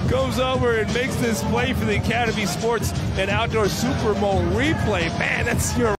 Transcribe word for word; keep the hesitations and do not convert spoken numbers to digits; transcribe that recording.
goes over and makes this play for the Academy Sports and Outdoor Super Bowl replay. Man, that's your